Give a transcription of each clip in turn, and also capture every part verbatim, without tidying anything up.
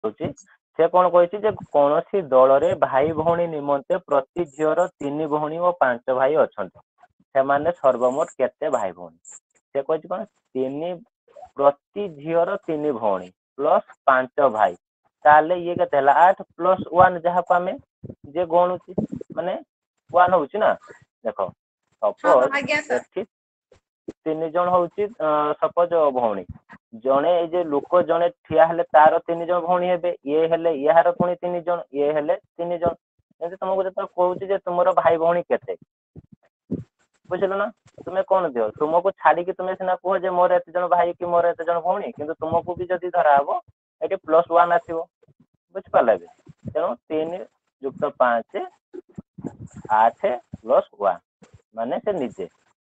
होची से कौन कही कौन सी दल रे भाई भौणी निमंते प्रति झीर तीन भौणी और पांच भाई अच्छा से सर्वमोट केते भाई भौणी से कही कौन तीन प्रति झीर तीन भौणी प्लस पांच भाई ताले ये के आठ प्लस वन जहाँ को आम जे गणुची माने वन होची ना देख सपोज तीन जन हूँ सपोज भौणी जड़े ये लोक जड़े ठिया हेले तार तीन जन भौणी हे ये हेले यार पुणी तीन जन ये हेले तीन जन एमती तुमको जो कहूँ तुम भाई भौणी केते बुझल ना तुम्हें कौन दियो तुमको छाड़ी तुम्हें सीना कह जे मोर एत जन भाई कि मोर एत जन भौणी किंतु तुमको भी जदि धरा हम ये प्लस वन आसो बुझिपारे तेणु तीन युक्त पांच आठ प्लस वन माने से निजे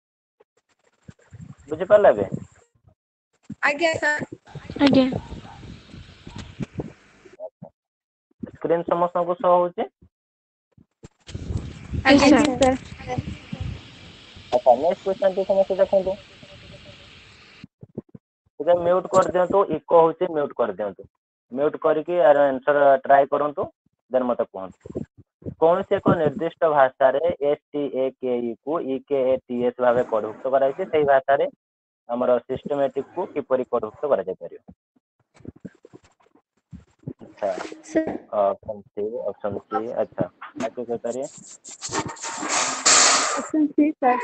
बुझिपारे बे आज्ञा सर आज्ञा स्क्रीन समस्त को शो होचे आज्ञा सर अच्छा नेक्स्ट क्वेश्चन टी समस्त देखंतु ठीक है म्यूट कर दियंतु इको होचे म्यूट कर दियंतु म्यूट करके यार आंसर ट्राई करंतु देन मते कहंतु कौन से एक निर्दिष्ट भाषा रे एस टी ए के ई को ई के ए टी एस भाबे कोडभुक्त कराई छै सेही भाषा रे हमर सिस्टमैटिक को किपरि कोडभुक्त करा जाय परियो अच्छा ऑप्शन सी ऑप्शन सी अच्छा आगे कोई करिए ऑप्शन सी सर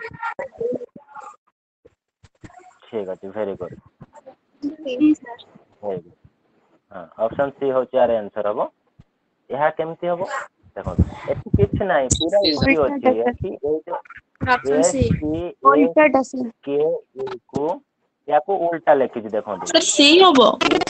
ठीक है very good C sir very good हां ऑप्शन सी हो चार आंसर हबो यह केमती हबो देखो एठी किछ नाही पूरा इजी अछि एठी ए जो ऑप्शन सी उल्टा डसन के ई को या को उल्टा लिखि देखो सर सी हबो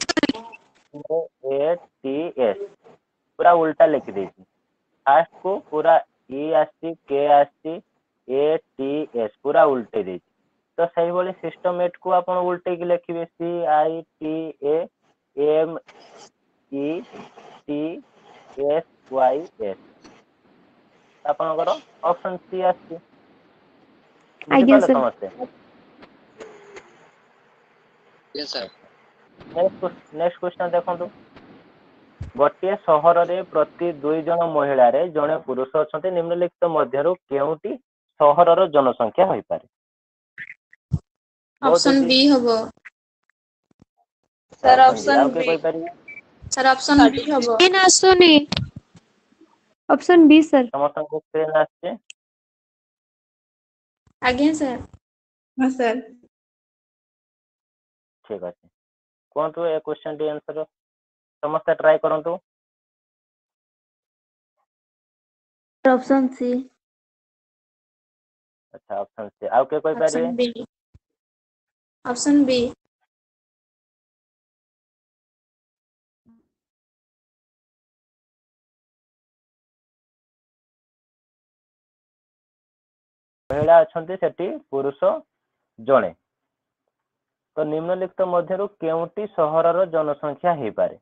ए टी एस पूरा उल्टा लिखि दी फास्ट को पूरा ई आसी के आसी ए टी एस पूरा उल्टे दी तो सही वाली सिस्टमेट को आपण उल्टे की लिखिबे C I T A M E T S Y S आपनकर ऑप्शन सी आसी आज्ञा सर समझते yes sir next next question देखंतु गोटे सहर रे प्रति दुई जन महिला रे जने पुरुष अछंते निम्नलिखित मध्यरु केउटी सहरर जनसंख्या होई पारे ऑप्शन बी हबो सर ऑप्शन बी कोई पारे सर ऑप्शन बी हबो इन आसुनी ऑप्शन बी सर समस्त को स्क्रीन आछे आज्ञा सर हां सर ठीक अछि कोनतो ए क्वेश्चन डी आंसर समस्त ट्राई करंतु ऑप्शन सी अच्छा ऑप्शन सी आउ के कोई पारे ऑप्शन बी ऑप्शन बी महिला अछंती सेठी पुरुष जणे तो निम्नलिखित मध्यरु केउटी सहरर जनसंख्या हे पारे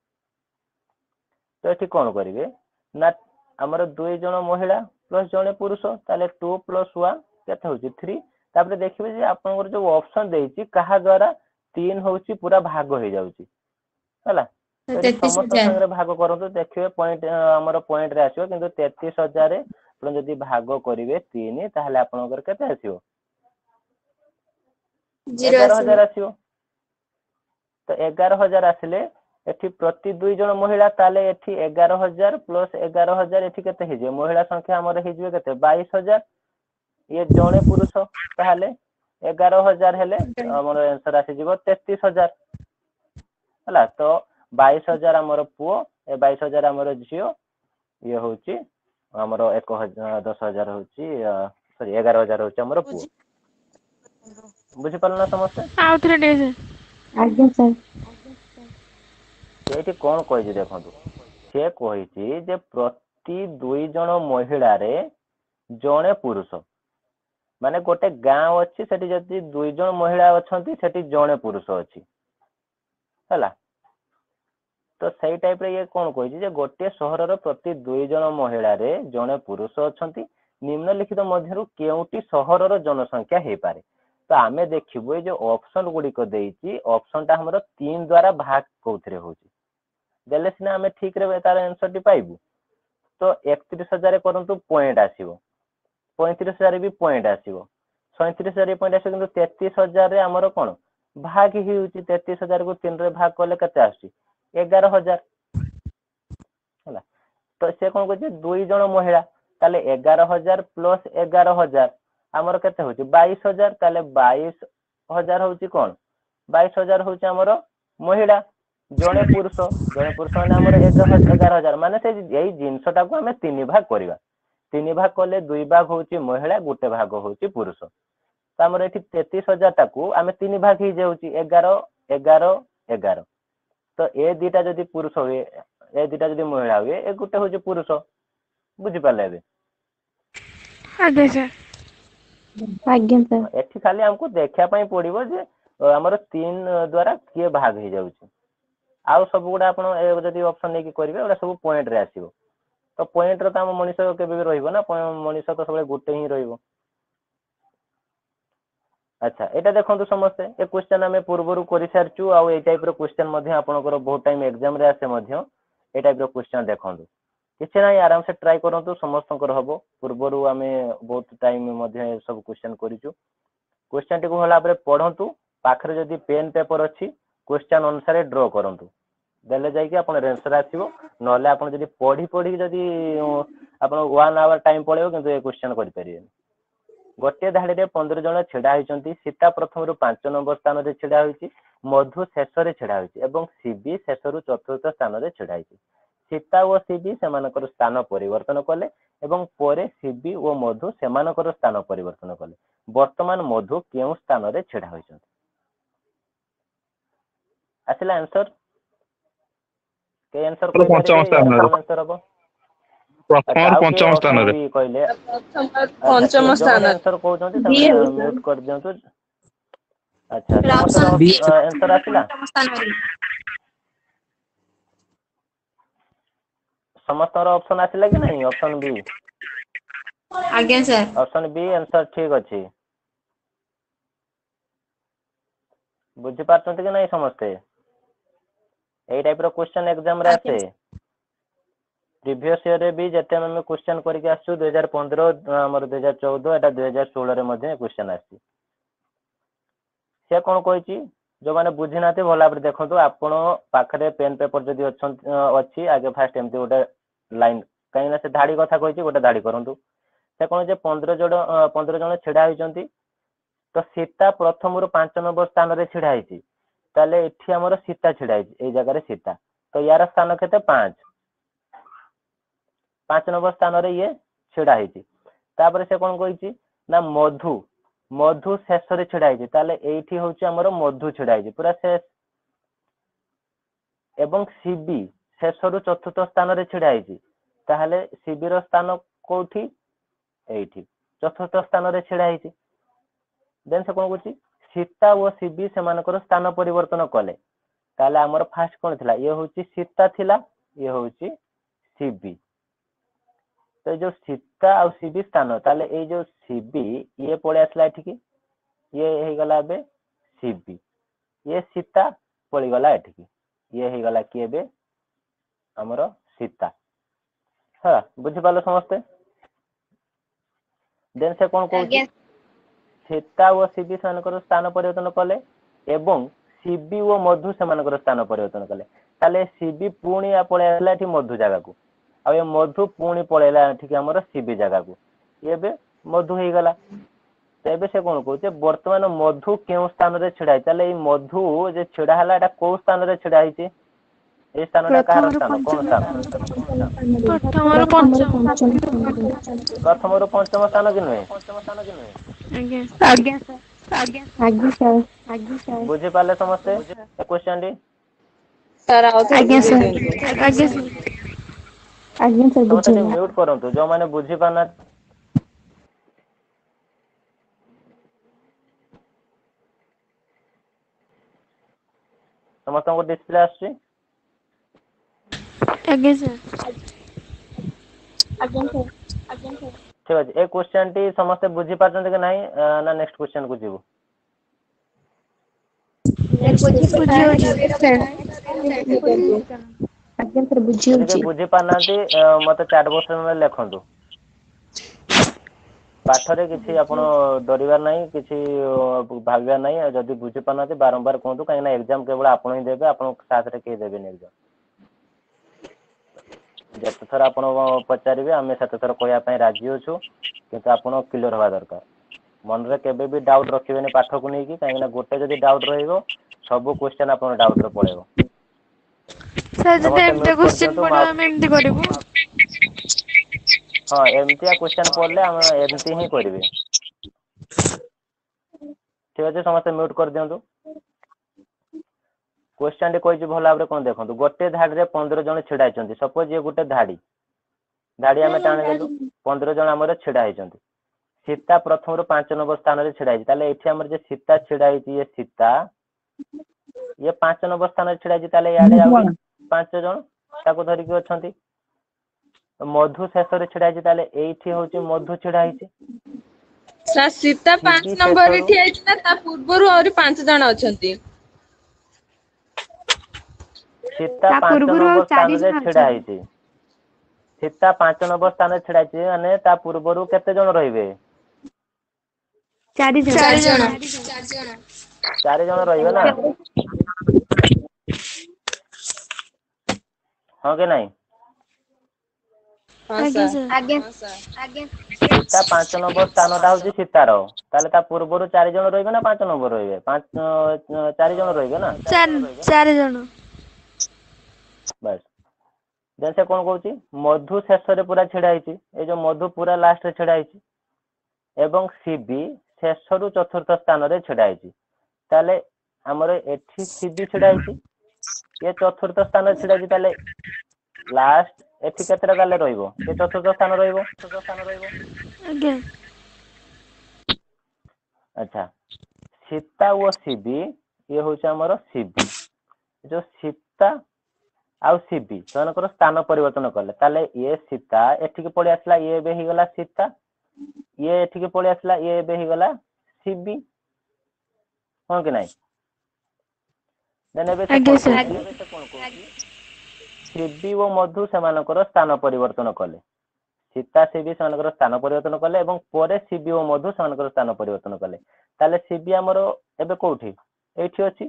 तो एठी कोन करिवे ना हमर दुई जन महिला प्लस जने पुरुष ताले टू प्लस वन केते होची थ्री तापर देखिबे जे आपनकर जो ऑप्शन देइची कहा द्वारा तीन होची पूरा भाग हो जाउची हला समस्त संगे भाग करंतु देखिबे पॉइंट हमर पॉइंट रे आसीबो किंतु तैंतीस हज़ार रे आपण जदी भाग करिवे तीन ताहले आपनकर केते आसीबो ग्यारह हज़ार आसीबो तो ग्यारह हज़ार आसिले एठी प्रति दुई जन महिला ताले एठी ग्यारह हज़ार प्लस ग्यारह हज़ार एठी केते हे जे महिला संख्या हमर हे जे केते बाईस हज़ार ये जने पुरुष ताहले ग्यारह हज़ार हेले हमर आंसर आसी जीवो तैंतीस हज़ार हला तो बाईस हज़ार हमर पुओ ए बाईस हज़ार हमर झियो ये होची हमर एक हज़ार दस हज़ार होची सॉरी ग्यारह हज़ार होची हमर पुओ बुझि पारना समस्या आउ थरे दे आज्ञा सर सेठी कोन कहि जे देखंतु से कहिछि जे प्रति दुई जन महिला रे जणे पुरुष माने गोटे गांव अछि सेठी जति दुई जन महिला अछंती सेठी जणे पुरुष अछि हला तो सही टाइप रे ये कोन कहि जे गोटे सहरर प्रति दुई जन महिला रे जणे पुरुष अछंती निम्नलिखित मध्यरु केउटी सहरर जनसंख्या हे पारे तो आमे देखिबो जे ऑप्शन गुडी को देइची ऑप्शन ता हमरो तीन द्वारा भाग कोथरे होची देले सिना आमे ठीक रे तार आंसर टी पाइबु। तो एकतीस हजार करंतु पॉइंट आसीबो, पैंतीस हजार भी पॉइंट आसीबो, सैंतीस हजार पॉइंट आसीबो, किंतु तैंतीस हजार रे हमर कोन भाग ही होची। तैंतीस हजार को तीन रे भाग करले कते आसी ग्यारह हजार हला। तो से कोन कहै दुई जण महिला ताले ग्यारह हजार प्लस ग्यारह हजार हमर कते होची बाईस हजार। ताले बाईस हजार होची कोन बाईस हजार होची हमर महिला, जणे पुरुष जणे पुरुष माने हमर ग्यारह हजार माने से एई जिंसटा को हमें तीन भाग करबा। तीन भाग कले दुई भाग होची महिला, गुटे भाग होची पुरुष। तो हमर एठी तैंतीस हजार टाकू आमे तीन भाग ही जाउची ग्यारह ग्यारह ग्यारह। तो ए दुटा जदी पुरुष होए ए दुटा जदी महिला होए ए गुटे होची पुरुष। बुझि पाले बे? आगे सर आगे सर एठी खाली हमको देखा पई पड़िबो जे हमर तीन द्वारा के भाग ही जाउची। आउ सब गुडा आपण जदी ऑप्शन नै कि करिवे ओडा सब पॉइंट रे आसीबो। तो पॉइंट रो काम मनीष केबे भी रहइबो ना, मनीष तो सब गुटे ही रहइबो। अच्छा एटा देखंतु समस्ते ए क्वेश्चन हमें पूर्वरु करि सारचू आ ए टाइप रो क्वेश्चन मध्ये आपनकर बहुत टाइम एग्जाम रे आसे मध्ये ए टाइप रो क्वेश्चन देखंतु। किछ नै आराम से ट्राई करंतु समस्तंकर हबो। पूर्वरु हमें बहुत टाइम मध्ये सब क्वेश्चन करिचू। क्वेश्चन टी को हला परे पढंतु, पाखरे जदी पेन पेपर अछि क्वेश्चन अनुसार ड्रा करंतु, देले जाय कि आपन आंसर आसीबो। नले आपन जदी पढी पढी जदी आपन वन आवर टाइम पळेबो किंतु ए क्वेश्चन करि परिबे। गोटे धाड़ी रे पंद्रह जण छेड़ा होइचंती। सीता प्रथम रु पांच नंबर स्थान रे छेड़ा होइची, मधु शेष रे छेड़ा होइची एवं सीबी शेष रु चतुर्थ स्थान रे छेड़ा होइची। सीता और सीबी सेमानकर स्थान परिवर्तन कले एवं परे सीबी और मधु सेमानकर स्थान परिवर्तन कले। वर्तमान मधु केउ स्थान रे छेड़ा होइचंती? आसिला आंसर के आंसर कोइ पंचम स्थान रे आंसर हबो प्रथम और पंचम स्थान रे भी कहले पंचम स्थान आंसर कहउचंती तमे म्यूट कर दियंतु। अच्छा ऑप्शन समस्त बी आंसर आसिला पंचम स्थान समस्त ऑप्शन आसिला कि नहीं? ऑप्शन बी आज्ञा सर ऑप्शन बी आंसर ठीक अछि। बुझि पारछंती कि नहीं समस्ते? एई टाइप रो क्वेश्चन एग्जाम रे आसे। प्रीवियस ईयर रे भी जते हम क्वेश्चन करके आसु दो हज़ार पंद्रह हमर दो हज़ार चौदह एटा दो हज़ार सोलह रे मध्ये क्वेश्चन आसी। से कोन कहैची जो माने बुझि नाते भला पर देखंतु आपण पाखरे पेन पेपर जदी अछन अछि आगे फास्ट एमती गोटे लाइन कहीं ना से धाड़ी कथा कहैची गोटे धाड़ी करंतु। से कोन जे पंद्रह जण पंद्रह जण छेड़ा होइचंती। तो सीता प्रथम रु पांच नंबर स्थान रे छेड़ा होइची, ताले एठी हमर सीता छेड़ा होइची ए जगह रे सीता। तो यार स्थान केते पांच पांच नंबर स्थान रे ये छेड़ा होइची। तापर से कोन कहैची ना मधु मधु शेष रे छेड़ा होइची, ताले एठी होउची हमर मधु छेड़ा होइची पूरा शेष। एवं सीबी शेष रु चतुर्थ स्थान रे छेड़ा होइची, ताहले सीबी रो स्थान कोठी एठी चतुर्थ स्थान रे छेड़ा होइची। देन से कोन कहैची सीता और सीबी सेमानकर स्थान परिवर्तन कले, ताले हमर फास्ट कोन थिला ये होउची सीता थिला, ये होउची सीबी। तो जो सीता और सीबी स्थान ताले ए जो सीबी ये पळे आसला एठी की ये हे गला बे सीबी, ये सीता पळी गला एठी की ये हे गला की बे हमर सीता। हां बुझि पालो समस्ते? देन से कोन कहूची सीता और सीबी सेमानकर स्थान परिवर्तन कले एवं सीबी और मधु सेमानकर स्थान परिवर्तन कले, ताले सीबी पुणी आ पळे आसला एठी मधु जगह को, आ ये मधु पुणी पळेला एठी की हमर सीबी जगह को, ये बे मधु हे गला। तेबे से कोन कहूचे वर्तमान मधु केउ स्थान रे छेड़ा है, ताले ए मधु जे छेड़ा हला एटा को स्थान रे छेड़ा हिचे? ए स्थानटा कहार स्थान कोन स्थान? प्रथम और पंचम प्रथम और पंचम स्थान कि नुहे? आज्ञा आज्ञा सर आज्ञा आज्ञा सर आज्ञा सर बुझि पाले समस्ते ए क्वेश्चन डी? सर आउत आज्ञा सर आज्ञा सर आज्ञा सर समस्ते बुझिला म्यूट करंतु जो माने बुझि पाना। समस्त को डिस्प्ले आछि? आज्ञा सर आज्ञा सर आज्ञा सर ठीक अछि। ए क्वेश्चन टी समस्त बुझि पाछन कि नाही ना नेक्स्ट क्वेश्चन को जीवो? बुझियो सर ଆଜ୍ଞା ସାର୍ ବୁଝି ଯଦି ହଉଛି। କେହି ବୁଝି ପାରୁନାହାନ୍ତି ମତେ ଚାଟ ବକ୍ସରେ ଲେଖନ୍ତୁ। ପାଠରେ କିଛି ଆପଣ ଡରିବାର ନାହିଁ, କିଛି ଭାବିବାର ନାହିଁ। ଯଦି ବୁଝି ପାରୁନାହାନ୍ତି ବାରମ୍ବାର କୁହନ୍ତୁ, କାହିଁକି ନା ଏକ୍ଜାମ କେବଳ ଆପଣ ହିଁ ଦେବେ, ଆପଣଙ୍କ ସାଥରେ କେହି ଦେବେନି ଏକ୍ଜାମ। ଯେତେ ଥର ଆପଣ ପଚାରିବେ ଆମେ ସେତେ ଥର କହିବା ପାଇଁ ରାଜି ଅଛୁ, କିନ୍ତୁ ଆପଣ କ୍ଲିୟର ହବା ଦରକାର। ମନରେ କେବେ ବି ଡାଉଟ ରଖିବେନି ପାଠକୁ ନେଇକି, କାହିଁକି ନା ଗୋଟେ ଯଦି ଡାଉଟ ରହିବ ସବୁ କ୍ୱେଶ୍ଚନ ଆପଣଙ୍କ ଡାଉଟରେ ପଳେଇବ। ସାର୍ ଯଦି ସମସ୍ତେ ଏମିତିଆ ମ୍ୟୁଟ୍ କ୍ୱେଶ୍ଚିନ୍ କରିଦିଅନ୍ତୁ। ପଡିବ ଆମେ ଏମିତି କରିବୁ। ହଁ ଏମିତିଆ କ୍ୱେଶ୍ଚନ ପଡିଲେ ଆମେ ଏମିତି ହିଁ କରିବେ। ଠିକ ଅଛି, ସମସ୍ତେ ମ୍ୟୁଟ୍ କରିଦିଅନ୍ତୁ। କ୍ୱେଶ୍ଚନ ଟି କହିଛି ଭଲ ଭାବରେ କଣ ଦେଖନ୍ତୁ। ଗୋଟେ ଧାଡିରେ ପନ୍ଦର ଜଣ ଛିଡା ହେଇଛନ୍ତି। ସପୋଜ ଇଏ ଗୋଟେ ଧାଡି ଧାଡି ଆମେ ଟାଣିଦେଲୁ, ପନ୍ଦର ଜଣ ଆମର ଛିଡା ହେଇଛନ୍ତି। ସୀତା ପ୍ରଥମରୁ ପାଞ୍ଚ ନମ୍ବର ସ୍ଥାନରେ ଛିଡା ହେଇଛି। ତାହେଲେ ଏଠି ଆମର ଯେ ସୀତା ଛିଡା ହେଇଛି, ଇଏ ସୀତା ଇଏ ପାଞ୍ଚ ନମ୍ବର ସ୍ଥାନରେ ଛିଡା ହେଇଛି। ତାହେଲେ ଇଆଡେ ଆଉ ପାଞ୍ଚ ଜଣ ତାକୁ ଧରିକି ଅଛନ୍ତି। ମଧୁ ଶେଷରେ ଛିଡା ହେଇଛି, ତାହେଲେ ଏଇଠି ହଉଛି ମଧୁ ଛିଡା ହେଇଛି। ସାର୍ ସୀତା ସିବି ପାଞ୍ଚ ନମ୍ବରରେ ଶେଷରୁ ଠିଆ ହେଇଛି ନା ତା ପୂର୍ବରୁ ଆହୁରି ପାଞ୍ଚ ଜଣ ଅଛନ୍ତି? ସୀତା ତା ପାଞ୍ଚ ପୂର୍ବରୁ ଆଉ ନମ୍ବର ଚାରି ସ୍ଥାନରେ ଜଣ ଛିଡା ଅଛନ୍ତି। ହେଇଛି। ସୀତା ପାଞ୍ଚ ନମ୍ବର ସ୍ଥାନରେ ଛିଡା ହେଇଛି, ମାନେ ତା ପୂର୍ବରୁ କେତେ ଜଣ ରହିବେ? ଚାରି ଜଣ। ଚାରି ଜଣ ରହିବେ ନା, ହଁ କି ନାଇଁ? ହଁ ଆଜ୍ଞା ସାର୍। ସାର୍। ସୀତା ପାଞ୍ଚ ନମ୍ବର ସ୍ଥାନ ଟା ହଉଛି ସୀତାର, ତାହେଲେ ତା ପୂର୍ବରୁ ଚାରି ଜଣ ରହିବେ ନା ପାଞ୍ଚ ନମ୍ବର ରହିବେ? ପାଞ୍ଚ ଚାରି ଜଣ ରହିବେ ନା। ଚାରି ଚାରି ଜଣ। ବାସ୍। ଦେନ୍ ସେ କଣ କହୁଛି, ମଧୁ ଶେଷରେ ପୁରା ଛିଡା ହେଇଛି। ଏଇ ଯୋଉ ମଧୁ ପୁରା ଲାଷ୍ଟରେ ଛିଡା ହେଇଛି ଏବଂ ସିବି ଶେଷରୁ ଚତୁର୍ଥ ସ୍ଥାନରେ ଛିଡା ହେଇଛି। ତାହେଲେ ଆମର ଏଠି ସିବି ଛିଡା ହେଇଛି, ଇଏ ଚତୁର୍ଥ ସ୍ଥାନରେ ଛିଡା ହେଇଛି। ତାହେଲେ ଲାଷ୍ଟ ଏଠି କେତେଟା ତାହେଲେ ରହିବ? ଏ ଚତୁର୍ଥ ସ୍ଥାନ ରହିବ। ଆଜ୍ଞା। ଆଚ୍ଛା, ସୀତା ଓ ସିବି ଇଏ ହଉଛି ଆମର ସିବି। ଯୋଉ ସୀତା ଆଉ ସିବି ସେମାନଙ୍କର ସ୍ଥାନ ପରିବର୍ତ୍ତନ କଲେ, ତାହେଲେ ଇଏ ସୀତା ଏଠିକି ପଳେଇ ଆସିଲା, ଇଏ ଏବେ ହେଇଗଲା ସୀତା। ଇଏ ଏଠିକି ପଳେଇ ଆସିଲା, ଇଏ ଏବେ ହେଇଗଲା ସିବି। ହଁ କି ନାଇଁ? ଏବେ ସେ ଆଜ୍ଞା କଣ ସାର୍। କହୁଛି, ସିବି ଓ ମଧୁ ସେମାନଙ୍କର ସ୍ଥାନ ପରିବର୍ତ୍ତନ କଲେ। ସୀତା ସିବି ସେମାନଙ୍କର ସ୍ଥାନ ପରିବର୍ତ୍ତନ କଲେ ଏବଂ ପରେ ସିବି ଓ ମଧୁ ସେମାନଙ୍କର ସ୍ଥାନ ପରିବର୍ତ୍ତନ କଲେ। ତାହେଲେ ସିବି ଆମର ଏବେ କୋଉଠି? ଏଇଠି ଅଛି।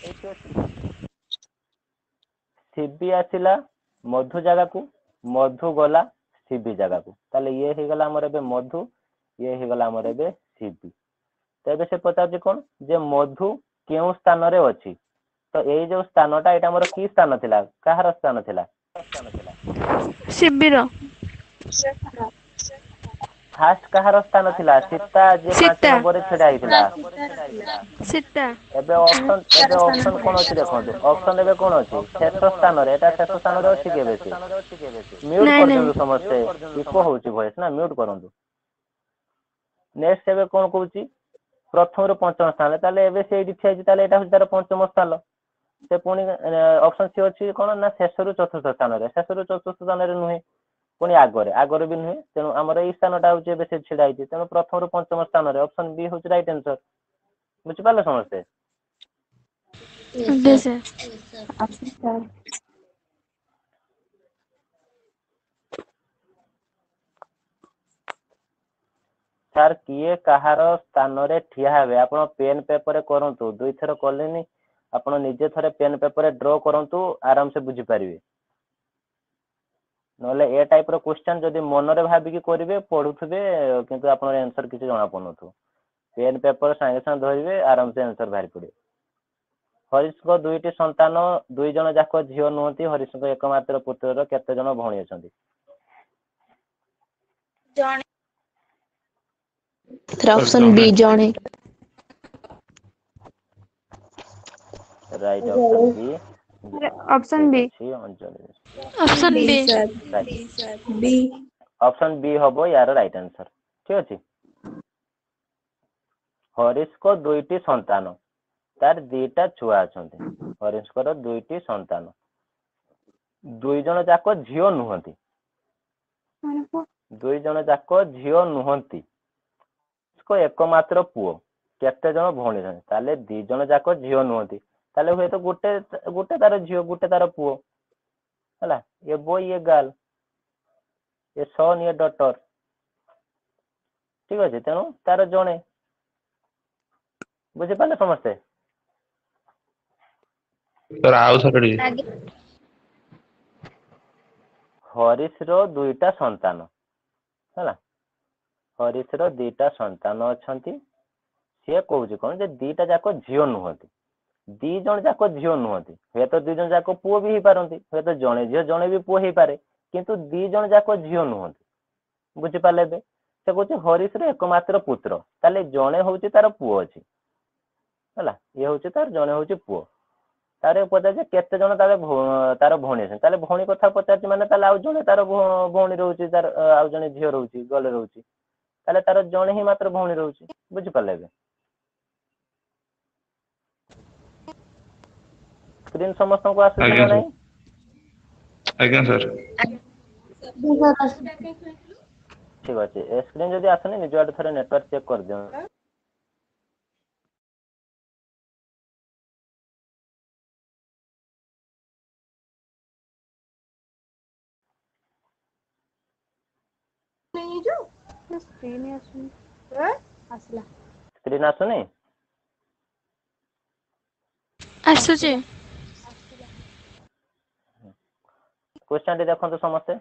ସିବି ଆସିଲା ମଧୁ ଜାଗାକୁ, ମଧୁ ଗଲା ସିବି ଜାଗାକୁ। ତାହେଲେ ଇଏ ହେଇଗଲା ଆମର ଏବେ ମଧୁ, ଇଏ ହେଇଗଲା ଆମର ଏବେ ସିବି। ତ ଏବେ ସେ ପଚାରୁଛି କଣ, ଯେ ମଧୁ କେଉଁ ସ୍ଥାନରେ ଅଛି? ତ ଏଇ ଯୋଉ ସ୍ଥାନଟା ଏଇଟା ଆମର କି ସ୍ଥାନ ଥିଲା, କାହାର ସ୍ଥାନ ଥିଲା? ଶିବିର। ଫାଷ୍ଟ କାହାର ସ୍ଥାନ ଥିଲା? ସୀତା ଯିଏ ପାଞ୍ଚ ସୀତା। ନମ୍ବରରେ ଛିଡା ହେଇଥିଲା। ସୀତା। ଏବେ ଅପସନ ଏବେ ଅପସନ କଣ ଅଛି ଦେଖନ୍ତୁ, ଅପସନ ଏବେ କଣ ଅଛି? ଶେଷ ସ୍ଥାନରେ। ଏଟା ଶେଷ ସ୍ଥାନରେ ଅଛି କି ଏବେ ସେ? ମ୍ୟୁଟ ନାଇଁ ନାଇଁ। କରିଦିଅନ୍ତୁ ସମସ୍ତେ, ଇକୋ ହଉଛି ଭଏସ ନା, ମ୍ୟୁଟ କରନ୍ତୁ। ନେକ୍ସଟ ଏବେ କଣ କହୁଛି, ପ୍ରଥମରୁ ପଞ୍ଚମ ସ୍ଥାନ। ତାହେଲେ ଏବେ ସେଇଠି ଠିଆ ହେଇଛି, ତାହେଲେ ଏଇଟା ହଉଛି ତାର ପଞ୍ଚମ ସ୍ଥାନ। ସେ ପୁଣି ଅପସନ ସି ଅଛି କଣ ନା, ଶେଷରୁ ଚତୁର୍ଥ ସ୍ଥାନରେ। ଶେଷରୁ ଚତୁର୍ଥ ସ୍ଥାନରେ ନୁହେଁ, ପୁଣି ଆଗରେ ଆଗରେ ବି ନୁହେଁ। ତେଣୁ ଆମର ଏଇ ସ୍ଥାନଟା ହଉଛି ଏବେ ସେ ଛିଡା ହେଇଛି, ତେଣୁ ପ୍ରଥମରୁ ପଞ୍ଚମ ସ୍ଥାନରେ। ଅପସନ ବି ହଉଛି ରାଇଟ ଆନ୍ସର। ବୁଝିପାରିଲେ ସମସ୍ତେ? ଆଜ୍ଞା ସାର୍। ସାର୍ କିଏ କାହାର ସ୍ଥାନରେ ଠିଆ ହେବେ, ଆପଣ ପେନ୍ ପେପରରେ କରନ୍ତୁ। ଦୁଇଥର କଲେନି, ଆପଣ ନିଜେ ଥରେ ପେନ୍ ପେପରରେ ଡ୍ର କରନ୍ତୁ, ଆରାମସେ ବୁଝିପାରିବେ। ନହେଲେ ଏ ଟାଇପ ର କ୍ୱେଶ୍ଚନ ଯଦି ମନରେ ଭାବିକି କରିବେ, ପଢୁଥିବେ, କିନ୍ତୁ ଆପଣଙ୍କ ଆନ୍ସର କିଛି ଜଣା ପଡୁନଥିବ। ପେନ୍ ପେପର ସାଙ୍ଗେ ସାଙ୍ଗେ ଧରିବେ, ଆରାମସେ ଆନ୍ସର ବାହାରି ପଡିବ। ହରିଶଙ୍କ ଦୁଇଟି ସନ୍ତାନ, ଦୁଇ ଜଣ ଯାକ ଝିଅ ନୁହନ୍ତି। ହରିଶଙ୍କ ଏକମାତ୍ର ପୁତ୍ରର କେତେ ଜଣ ଭଉଣୀ ଅଛନ୍ତି? ଜଣେ। ଅପସନ ବି ଜଣେ। ରାଇଟ ଅପସନ ବି। ଅପସନ ଠିକ ବି। ଅଛି ଅଞ୍ଜଳି। ଅପସନ ବି। ଅପସନ ବି ହବ ୟାର ରାଇଟ ଆନ୍ସର। ଠିକ ଅଛି। ହରିଶଙ୍କ ଦୁଇଟି ସନ୍ତାନ, ତାର ଦିଟା ଛୁଆ ଅଛନ୍ତି। ହରିଶଙ୍କର ଦୁଇଟି ସନ୍ତାନ, ଦୁଇ ଜଣ ଯାକ ଝିଅ ନୁହନ୍ତି। ଦୁଇ ଜଣ ଯାକ ଝିଅ ନୁହନ୍ତି। ଏକମାତ୍ର ପୁଅ, କେତେ ଜଣ ଭଉଣୀ? ତାହେଲେ ଦି ଜଣ ଯାକ ଝିଅ ନୁହନ୍ତି। ତାହେଲେ ହୁଏତ ଗୋଟେ ଗୋଟେ ତାର ଝିଅ, ଗୋଟେ ତାର ପୁଅ। है ये बॉय ये गर्ल ये सन ये डॉटर ठीक अच्छे तेणु तार जड़े बुझीपारे समस्ते सर आउ थोड़े हरीश रो दुईटा संतान है हरीश रो दीटा संतान अच्छा सी कौच कौन जे दीटा जाक झील नुहति दी जन जाक झील नुहति हे तो दी जन जाक पुओ भी पारती हे तो जड़े झील जड़े भी पुओ हो पारे किंतु दी जन जाक झील नुहति बुझीपारे से कौन हरीश रो एकमात्र पुत्र ताले जड़े हूँ तार पुओ अच्छी है ये हूँ तार जड़े हूँ पुओ तार पचार केते जन तार तार भौणी अच्छे भौणी कथा पचार माने आउ जड़े तार भौणी रोचे तार आउ जड़े झील रोचे गले रोचे तार जड़े ही मात्र भौणी रोचे बुझीपारे स्क्रीन समस्त को आसूची ना नहीं आज्ञा सर ठीक अच्छे स्क्रीन जब आसनी निज आड़े थे नेटवर्क चेक कर दियो स्क्रीन आसुनी आसुचे क्वेश्चन टी देखो समस्ते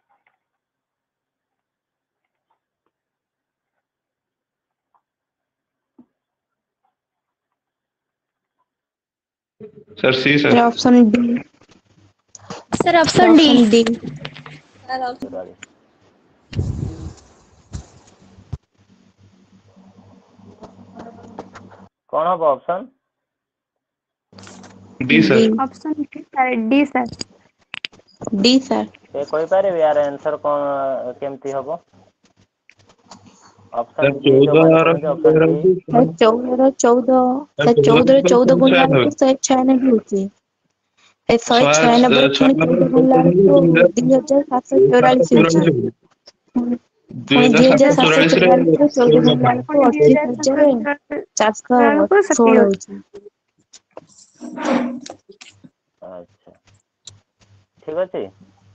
sir C sir option D sir option D D चौरालीस कौन हम option D sir option D sir D sir D sir से कोई पारे यार आंसर कौन केमती हबो ऑप्शन सर डी जो माने चौदह कहते ऑप्शन डी चौदह चौदह चौदह चौदह गुणा को शहे छियानवे होती है शहे छियानवे पुणी चौदह गुणा को दी हजार सात सौ चौरालीस होती पुणी दी हजार सात सौ चौरालीस को चौदह गुणा को अड़तीस हजार चार सौ सोलह होती अच्छा ठीक अच्छे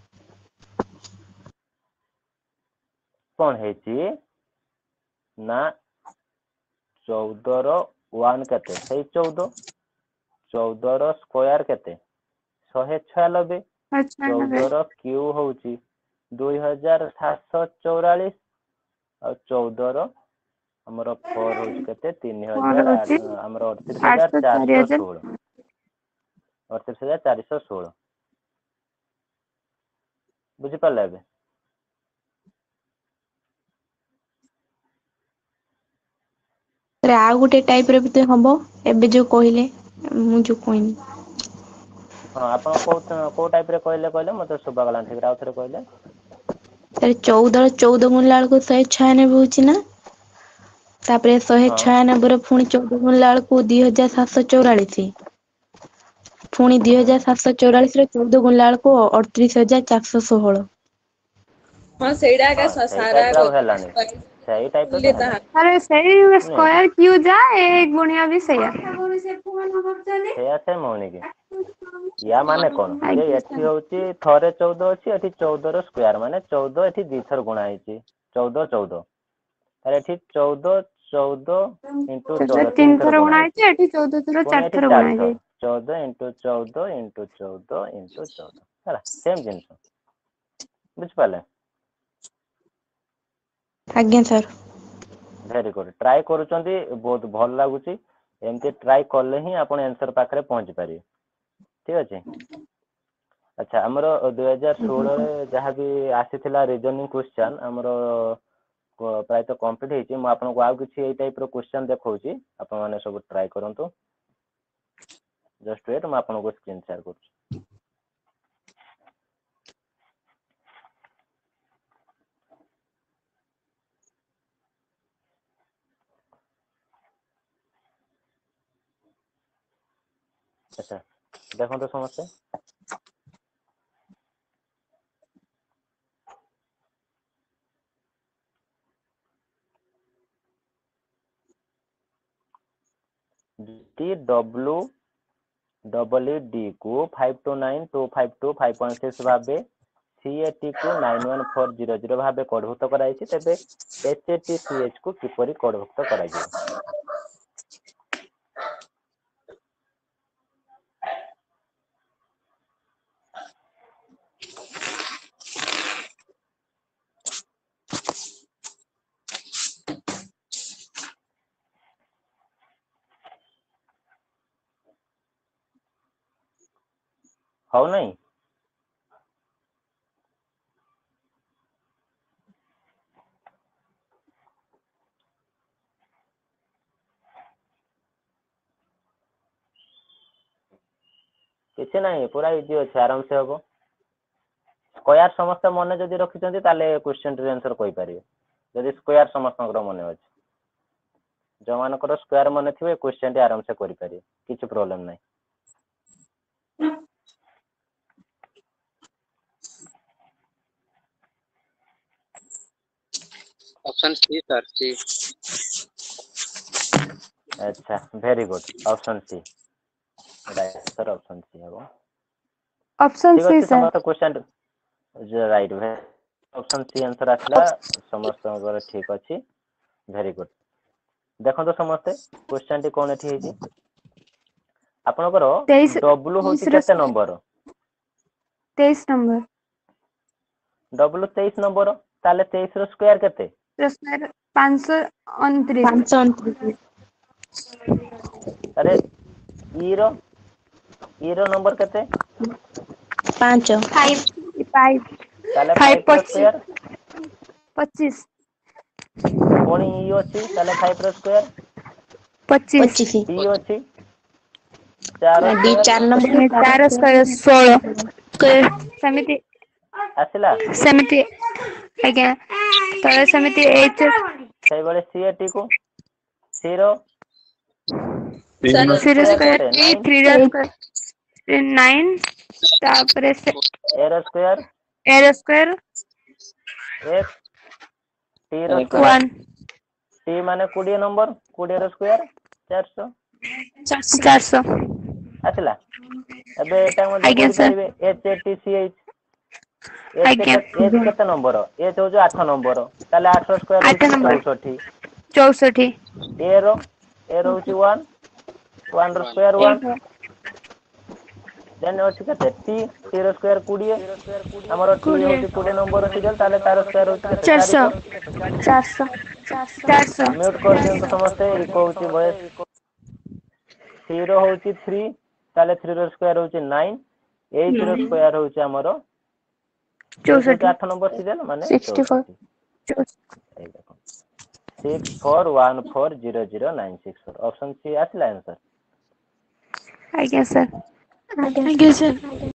कौन है ना चौदह रो वन केते सही चौदह चौदह रो स्क्वायर केते शहे छियानबे चौदह रो क्यू होची दुई हजार सात सौ चौरालीस और चौदह रो हमर फोर होची केते तीन हजार हमर अड़तीस हजार चार सौ सोलह अड़तीस हजार चार सौ सोलह बुझी पाले बे आ गोटे टाइप रे भी हम एबे जो कहले मु जो कहनी हाँ आप को टाइप रे कहले कहले मते सुबा गला ठीक आउ थरे कहले तारे चौदह चौदह गुणला को शहे छियानवे होची ना तापरे शहे हाँ छियानवे रे पुणी चौदह गुणला को दी हजार सात सौ चौरालीस पुणी दी हजार सात सौ चौरालीस रे चौदह गुणला को अड़तीस हजार चार सौ सोलह हाँ सेड़ा का हाँ सही सारा टाइप रे आउ हेलानी सही टाइप रे तो हेलानी अरे सही स्क्वायर क्यू जा एक गुणिया भी सही सेया से मौनी के या माने कौन जे एठी होची थरे चौदह अछि एठी चौदह रो स्क्वायर माने चौदह एठी दी थर गुणा हेची चौदह चौदह तारे एठी चौदह चौदह इंटू चौदह तीन थर गुणा हेची एठी चौदह थर पुणी चार एठी थर चार गुणा थर चौदह इंटू चौदह इंटू चौदह इंटू चौदह हैला सेम जिंस बुझ पाले आज्ञा सर वेरी गुड ट्राई करूचंती बहुत भल लागुची एमती ट्राई करले ही आपण आंसर पाखरे पहुंच पारिबे ठीक अच्छे अच्छा आमर दुई हजार षोह जहाँ भी आसीथिला रीजनिंग क्वेश्चन आमर प्राय तो कंप्लीट होती मुझे आपको आउ किसी टाइप क्वेश्चन देखा आप मैंने सब ट्राई करूँ जस्ट वेट मुझे आपको स्क्रीन शेयर कर अच्छा देखो तो समस्ते T W double E D को five two nine two five two five one six भावे सी ए टी को nine one four zero zero भावे कोडभुक्त कराइछि तेबे H A T C H को किपरि कोडभुक्त कराଯିବ ହଉ ନାହିଁ କିଛି ନାହିଁ ପୁରା ଇଜି ଅଛି आराम से हबो स्क्वायर समस्त मन जदि रखिछन्ती ताले क्वेश्चन रे आंसर कहि परिबे जदि स्क्वायर समस्तଙ୍କର मन अछि जो मानकर स्क्वायर मन थिबे क्वेश्चन रे आराम से करि परिबे किछ प्रॉब्लम नाही ऑप्शन सी सर सी अच्छा very good option C right sir option C हबो ऑप्शन सी सर समस्त क्वेश्चन राइट है ऑप्शन सी आंसर आसला समस्त अगर ठीक अछि वेरी गुड देखो तो समस्त क्वेश्चन टी कोन एठी हेछि आपनकर डब्ल्यू होछि केते नंबर तेईस नंबर डब्ल्यू तेईस नंबर ताले तेईस रो स्क्वायर केते स्क्वायर पाँच सौ उनतीस पाँच सौ उनतीस अरे ई रो ई रो नंबर केते पाँच फाइव फाइव ताले फाइव फाइव रो स्क्वायर पच्चीस कोनी ई अछि ताले फाइव रो स्क्वायर पच्चीस पच्चीस डी अछि चार रो डी स्क्वायर चार नंबर चार स्क्वायर सोलह स्क्वायर समिति आसिला समिति आज्ञा तो समिति एट सही बळे सी ए टी को zero zero square eight three रो स्क्वायर नाइन तापरे से ए रो स्क्वायर ए रो स्क्वायर एक टी रो स्क्वायर वन टी माने बीस नंबर बीस रो स्क्वायर चार सौ चार सौ आसिला एबे एटा मध्ये आज्ञा करि सर परिबे H A T C H H आज्ञा एच केते नंबर एच हो जो आठ नंबर ताले आठ रो स्क्वायर आठ होची नंबर चौसठ चौसठ ए रो ए रो होची वन वन रो स्क्वायर वन देन होची केते टी टी रो स्क्वायर बीस हमर टी कोड़िए होची बीस नंबर सीरियल ताले तार स्क्वायर होची केते चार सौ चार सौ चार सौ चार सौ म्यूट कर दियंतो समस्त इको होची वॉइस टी रो होची तीन ताले तीन रो स्क्वायर होची नौ एट रो स्क्वायर होची हमर चौसठ आठ नंबर सीरियल माने सिक्सटी फोर ए देखो six four one four zero zero nine six four option C आसला आंसर आज्ञा सर आज्ञा सर